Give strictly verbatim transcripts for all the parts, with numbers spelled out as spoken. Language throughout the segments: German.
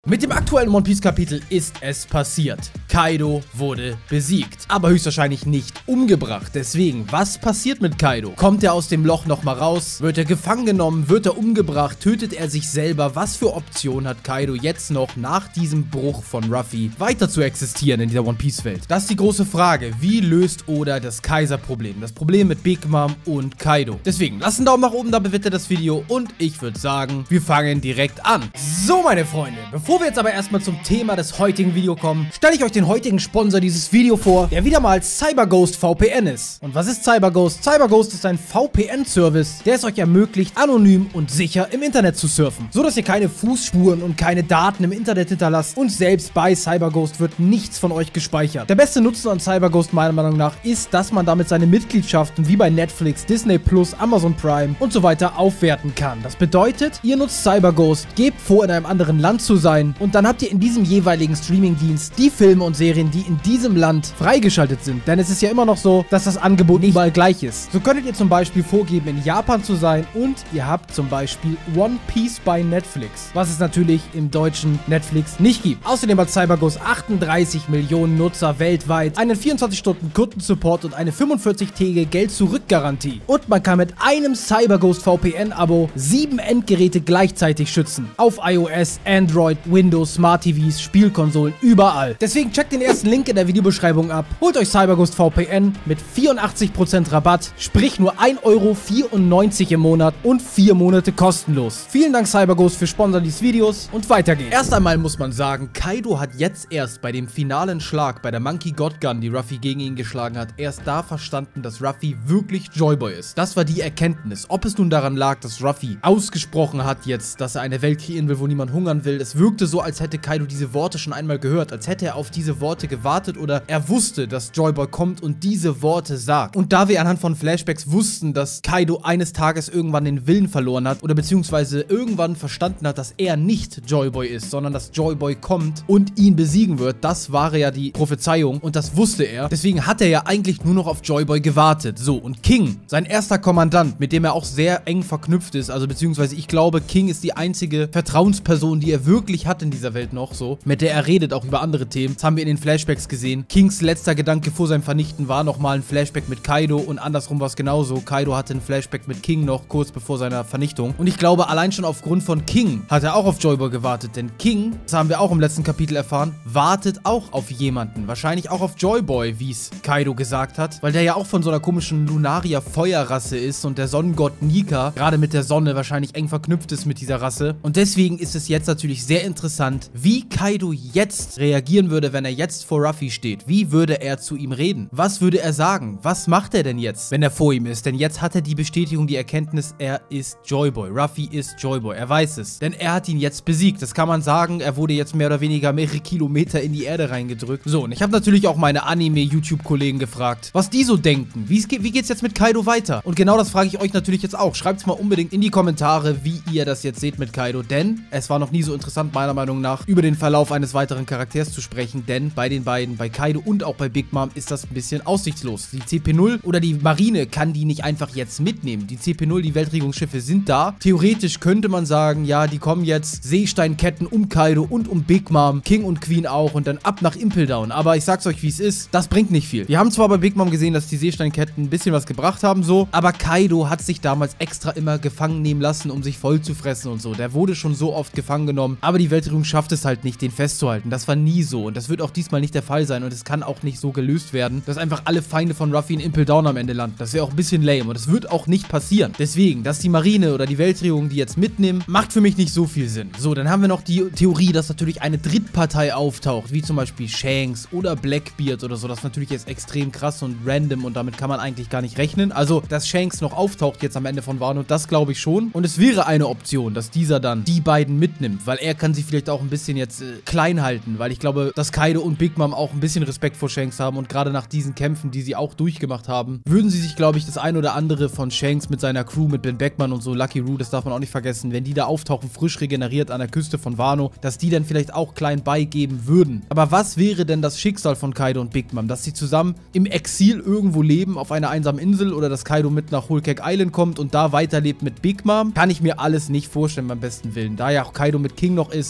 Mit dem aktuellen One Piece Kapitel ist es passiert. Kaido wurde besiegt, aber höchstwahrscheinlich nicht umgebracht. Deswegen, was passiert mit Kaido? Kommt er aus dem Loch nochmal raus? Wird er gefangen genommen? Wird er umgebracht? Tötet er sich selber? Was für Optionen hat Kaido jetzt noch nach diesem Bruch von Ruffy weiter zu existieren in dieser One Piece Welt? Das ist die große Frage. Wie löst Oda das Kaiser-Problem? Das Problem mit Big Mom und Kaido. Deswegen, lasst einen Daumen nach oben da, bewertet das Video und ich würde sagen, wir fangen direkt an. So, meine Freunde, bevor wir jetzt aber erstmal zum Thema des heutigen Videos kommen, stelle ich euch den heutigen Sponsor dieses Video vor, der wieder mal CyberGhost V P N ist. Und was ist CyberGhost? CyberGhost ist ein V P N-Service, der es euch ermöglicht, anonym und sicher im Internet zu surfen. So dass ihr keine Fußspuren und keine Daten im Internet hinterlasst und selbst bei CyberGhost wird nichts von euch gespeichert. Der beste Nutzen an CyberGhost meiner Meinung nach ist, dass man damit seine Mitgliedschaften wie bei Netflix, Disney Plus, Amazon Prime und so weiter aufwerten kann. Das bedeutet, ihr nutzt CyberGhost, gebt vor, in einem anderen Land zu sein und dann habt ihr in diesem jeweiligen Streamingdienst die Filme und Serien, die in diesem Land freigeschaltet sind. Denn es ist ja immer noch so, dass das Angebot nicht überall gleich ist. So könntet ihr zum Beispiel vorgeben, in Japan zu sein und ihr habt zum Beispiel One Piece bei Netflix, was es natürlich im deutschen Netflix nicht gibt. Außerdem hat CyberGhost achtunddreißig Millionen Nutzer weltweit, einen vierundzwanzig Stunden Kundensupport und eine fünfundvierzig-tägige Geld-Zurück-Garantie. Und man kann mit einem CyberGhost V P N-Abo sieben Endgeräte gleichzeitig schützen. Auf iOS, Android, Windows, Smart T Vs, Spielkonsolen, überall. Deswegen checkt den ersten Link in der Videobeschreibung ab. Holt euch CyberGhost V P N mit vierundachtzig Prozent Rabatt, sprich nur ein Euro vierundneunzig im Monat und vier Monate kostenlos. Vielen Dank CyberGhost für Sponsor dieses Videos und weiter geht's. Erst einmal muss man sagen, Kaido hat jetzt erst bei dem finalen Schlag bei der Monkey God Gun, die Ruffy gegen ihn geschlagen hat, erst da verstanden, dass Ruffy wirklich Joyboy ist. Das war die Erkenntnis. Ob es nun daran lag, dass Ruffy ausgesprochen hat jetzt, dass er eine Welt kreieren will, wo niemand hungern will. Es wirkte so, als hätte Kaido diese Worte schon einmal gehört, als hätte er auf diese Worte gewartet oder er wusste, dass Joyboy kommt und diese Worte sagt. Und da wir anhand von Flashbacks wussten, dass Kaido eines Tages irgendwann den Willen verloren hat oder beziehungsweise irgendwann verstanden hat, dass er nicht Joyboy ist, sondern dass Joyboy kommt und ihn besiegen wird, das war ja die Prophezeiung und das wusste er. Deswegen hat er ja eigentlich nur noch auf Joyboy gewartet. So, und King, sein erster Kommandant, mit dem er auch sehr eng verknüpft ist, also beziehungsweise ich glaube, King ist die einzige Vertrauensperson, die er wirklich hat in dieser Welt noch so, mit der er redet auch über andere Themen. Das haben wir in den Flashbacks gesehen. Kings letzter Gedanke vor seinem Vernichten war nochmal ein Flashback mit Kaido und andersrum war es genauso. Kaido hatte ein Flashback mit King noch kurz bevor seiner Vernichtung. Und ich glaube, allein schon aufgrund von King hat er auch auf Joyboy gewartet, denn King, das haben wir auch im letzten Kapitel erfahren, wartet auch auf jemanden. Wahrscheinlich auch auf Joyboy, wie es Kaido gesagt hat, weil der ja auch von so einer komischen Lunaria-Feuerrasse ist und der Sonnengott Nika gerade mit der Sonne wahrscheinlich eng verknüpft ist mit dieser Rasse. Und deswegen ist es jetzt natürlich sehr interessant, wie Kaido jetzt reagieren würde, wenn er jetzt vor Ruffy steht. Wie würde er zu ihm reden? Was würde er sagen? Was macht er denn jetzt, wenn er vor ihm ist? Denn jetzt hat er die Bestätigung, die Erkenntnis, er ist Joyboy. Ruffy ist Joyboy. Er weiß es. Denn er hat ihn jetzt besiegt. Das kann man sagen. Er wurde jetzt mehr oder weniger mehrere Kilometer in die Erde reingedrückt. So, und ich habe natürlich auch meine Anime-YouTube-Kollegen gefragt, was die so denken. Wie, wie geht's jetzt mit Kaido weiter? Und genau das frage ich euch natürlich jetzt auch. Schreibt es mal unbedingt in die Kommentare, wie ihr das jetzt seht mit Kaido. Denn es war noch nie so interessant, meiner Meinung nach, über den Verlauf eines weiteren Charakters zu sprechen. Denn bei den beiden, bei Kaido und auch bei Big Mom, ist das ein bisschen aussichtslos. Die C P null oder die Marine kann die nicht einfach jetzt mitnehmen. Die C P null, die Weltregierungsschiffe sind da. Theoretisch könnte man sagen, ja, die kommen jetzt Seesteinketten um Kaido und um Big Mom, King und Queen auch und dann ab nach Impel Down. Aber ich sag's euch, wie es ist, das bringt nicht viel. Wir haben zwar bei Big Mom gesehen, dass die Seesteinketten ein bisschen was gebracht haben, so, aber Kaido hat sich damals extra immer gefangen nehmen lassen, um sich voll zu fressen und so. Der wurde schon so oft gefangen genommen, aber die Weltregierung schafft es halt nicht, den festzuhalten. Das war nie so und das wird auch diesmal nicht der Fall sein und es kann auch nicht so gelöst werden, dass einfach alle Feinde von Ruffy in Impel Down am Ende landen. Das wäre auch ein bisschen lame und das wird auch nicht passieren. Deswegen, dass die Marine oder die Weltregierung die jetzt mitnehmen, macht für mich nicht so viel Sinn. So, dann haben wir noch die Theorie, dass natürlich eine Drittpartei auftaucht, wie zum Beispiel Shanks oder Blackbeard oder so. Das ist natürlich jetzt extrem krass und random und damit kann man eigentlich gar nicht rechnen. Also, dass Shanks noch auftaucht jetzt am Ende von Wano, das glaube ich schon. Und es wäre eine Option, dass dieser dann die beiden mitnimmt, weil er kann sie vielleicht auch ein bisschen jetzt äh, klein halten, weil ich glaube, dass Kaido und Big Mom auch ein bisschen Respekt vor Shanks haben und gerade nach diesen Kämpfen, die sie auch durchgemacht haben, würden sie sich, glaube ich, das ein oder andere von Shanks mit seiner Crew, mit Ben Beckman und so, Lucky Roo, das darf man auch nicht vergessen, wenn die da auftauchen, frisch regeneriert an der Küste von Wano, dass die dann vielleicht auch klein beigeben würden. Aber was wäre denn das Schicksal von Kaido und Big Mom? Dass sie zusammen im Exil irgendwo leben, auf einer einsamen Insel oder dass Kaido mit nach Whole Cake Island kommt und da weiterlebt mit Big Mom? Kann ich mir alles nicht vorstellen beim besten Willen. Da ja auch Kaido mit King noch ist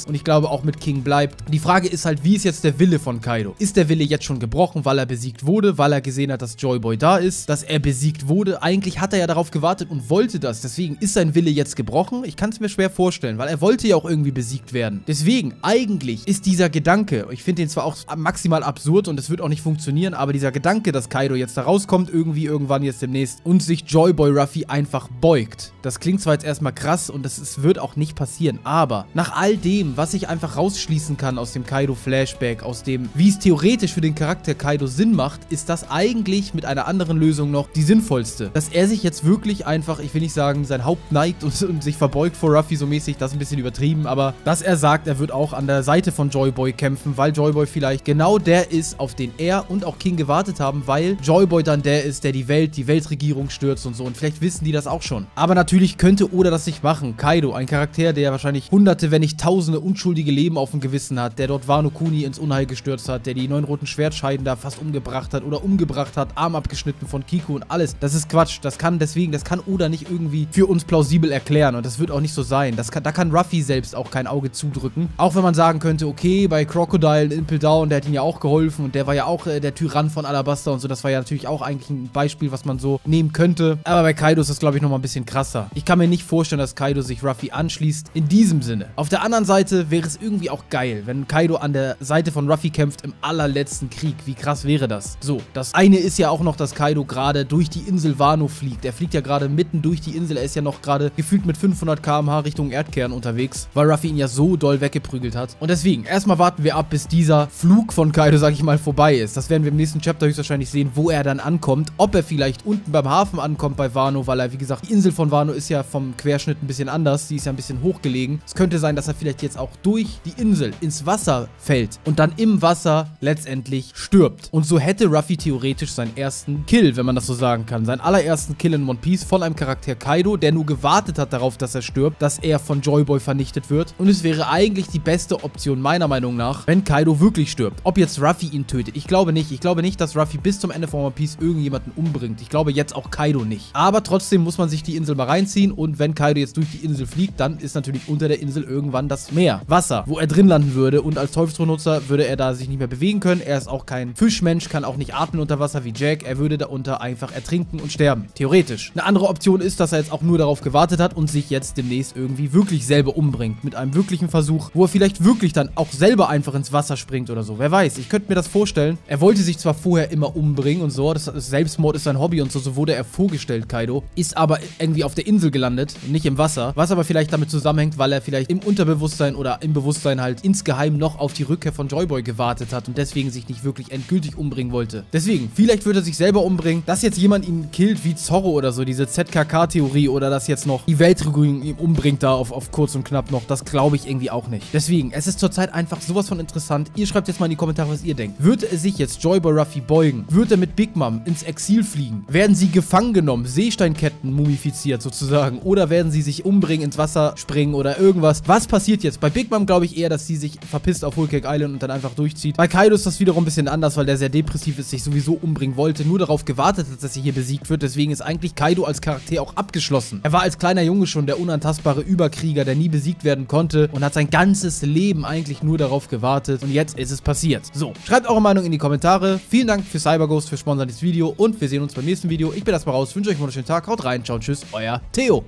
und ich glaube auch mit King bleibt. Die Frage ist halt, wie ist jetzt der Wille von Kaido? Ist der Wille jetzt schon gebrochen, weil er besiegt wurde, weil er gesehen hat, dass Joy Boy da ist, dass er besiegt wurde? Eigentlich hat er ja darauf gewartet und wollte das, deswegen ist sein Wille jetzt gebrochen? Ich kann es mir schwer vorstellen, weil er wollte ja auch irgendwie besiegt werden. Deswegen, eigentlich ist dieser Gedanke, ich finde den zwar auch maximal absurd und es wird auch nicht funktionieren, aber dieser Gedanke, dass Kaido jetzt da rauskommt, irgendwie irgendwann jetzt demnächst und sich Joy Boy Ruffy einfach beugt. Das klingt zwar jetzt erstmal krass und das ist, wird auch nicht passieren, aber nach all dem, was ich einfach rausschließen kann aus dem Kaido-Flashback, aus dem, wie es theoretisch für den Charakter Kaido Sinn macht, ist das eigentlich mit einer anderen Lösung noch die sinnvollste. Dass er sich jetzt wirklich einfach, ich will nicht sagen, sein Haupt neigt und, und sich verbeugt vor Ruffy so mäßig, das ist ein bisschen übertrieben, aber dass er sagt, er wird auch an der Seite von Joy Boy kämpfen, weil Joy Boy vielleicht genau der ist, auf den er und auch King gewartet haben, weil Joy Boy dann der ist, der die Welt, die Weltregierung stürzt und so, und vielleicht wissen die das auch schon. Aber natürlich könnte Oda das nicht machen. Kaido, ein Charakter, der wahrscheinlich hunderte, wenn nicht tausende unschuldige Leben auf dem Gewissen hat, der dort Wano Kuni ins Unheil gestürzt hat, der die neun roten Schwertscheiden da fast umgebracht hat oder umgebracht hat, Arm abgeschnitten von Kiku und alles. Das ist Quatsch. Das kann deswegen, das kann Oda nicht irgendwie für uns plausibel erklären und das wird auch nicht so sein. Das kann, da kann Ruffy selbst auch kein Auge zudrücken. Auch wenn man sagen könnte, okay, bei Crocodile in Impel Down, der hat ihm ja auch geholfen und der war ja auch äh, der Tyrann von Alabasta und so. Das war ja natürlich auch eigentlich ein Beispiel, was man so nehmen könnte. Aber bei Kaido ist das, glaube ich, nochmal ein bisschen krasser. Ich kann mir nicht vorstellen, dass Kaido sich Ruffy anschließt. In diesem Sinne. Auf der anderen Seite wäre es irgendwie auch geil, wenn Kaido an der Seite von Ruffy kämpft im allerletzten Krieg. Wie krass wäre das? So, das eine ist ja auch noch, dass Kaido gerade durch die Insel Wano fliegt. Er fliegt ja gerade mitten durch die Insel. Er ist ja noch gerade gefühlt mit fünfhundert Kilometer pro Stunde Richtung Erdkern unterwegs, weil Ruffy ihn ja so doll weggeprügelt hat. Und deswegen, erstmal warten wir ab, bis dieser Flug von Kaido, sag ich mal, vorbei ist. Das werden wir im nächsten Chapter höchstwahrscheinlich sehen, wo er dann ankommt. Ob er vielleicht unten beim Hafen ankommt bei Wano, weil er, wie gesagt, die Insel von Wano ist ja vom Querschnitt ein bisschen anders. Die ist ja ein bisschen hochgelegen. Es könnte sein, dass er vielleicht jetzt auch durch die Insel ins Wasser fällt und dann im Wasser letztendlich stirbt. Und so hätte Ruffy theoretisch seinen ersten Kill, wenn man das so sagen kann. Seinen allerersten Kill in One Piece von einem Charakter Kaido, der nur gewartet hat darauf, dass er stirbt, dass er von Joy Boy vernichtet wird. Und es wäre eigentlich die beste Option, meiner Meinung nach, wenn Kaido wirklich stirbt. Ob jetzt Ruffy ihn tötet, ich glaube nicht. Ich glaube nicht, dass Ruffy bis zum Ende von One Piece irgendjemanden umbringt. Ich glaube jetzt auch Kaido nicht. Aber trotzdem muss man sich die Insel mal reinziehen und wenn Kaido jetzt durch die Insel fliegt, dann ist natürlich unter der Insel irgendwann das Meer, Wasser, wo er drin landen würde und als Teufelsrudnutzer würde er da sich nicht mehr bewegen können. Er ist auch kein Fischmensch, kann auch nicht atmen unter Wasser wie Jack. Er würde da unter einfach ertrinken und sterben. Theoretisch. Eine andere Option ist, dass er jetzt auch nur darauf gewartet hat und sich jetzt demnächst irgendwie wirklich selber umbringt. Mit einem wirklichen Versuch, wo er vielleicht wirklich dann auch selber einfach ins Wasser springt oder so. Wer weiß. Ich könnte mir das vorstellen. Er wollte sich zwar vorher immer umbringen und so. Das, das Selbstmord ist sein Hobby und so. So wurde er vorgestellt, Kaido. Ist aber irgendwie auf der Insel gelandet, nicht im Wasser. Was aber vielleicht damit zusammenhängt, weil er vielleicht im Unterbewusstsein oder im Bewusstsein halt insgeheim noch auf die Rückkehr von Joy Boy gewartet hat und deswegen sich nicht wirklich endgültig umbringen wollte. Deswegen, vielleicht wird er sich selber umbringen. Dass jetzt jemand ihn killt wie Zorro oder so, diese Z K K-Theorie oder dass jetzt noch die Weltregierung ihn umbringt da auf, auf kurz und knapp noch, das glaube ich irgendwie auch nicht. Deswegen, es ist zurzeit einfach sowas von interessant. Ihr schreibt jetzt mal in die Kommentare, was ihr denkt. Wird er sich jetzt Joy Boy Ruffy beugen? Wird er mit Big Mom ins Exil fliegen? Werden sie gefangen genommen, Seesteinketten mumifiziert sozusagen? Oder werden sie sich umbringen, ins Wasser springen oder irgendwas? Was passiert jetzt? Bei Big Mom glaube ich eher, dass sie sich verpisst auf Whole Cake Island und dann einfach durchzieht. Bei Kaido ist das wiederum ein bisschen anders, weil der sehr depressiv ist, sich sowieso umbringen wollte, nur darauf gewartet hat, dass er hier besiegt wird. Deswegen ist eigentlich Kaido als Charakter auch abgeschlossen. Er war als kleiner Junge schon der unantastbare Überkrieger, der nie besiegt werden konnte und hat sein ganzes Leben eigentlich nur darauf gewartet und jetzt ist es passiert. So, schreibt eure Meinung in die Kommentare. Vielen Dank für CyberGhost für Sponsor dieses Video und wir sehen uns beim nächsten Video. Ich bin erstmal raus, wünsche euch einen wunderschönen Tag, haut rein, ciao, tschüss, euer Theo.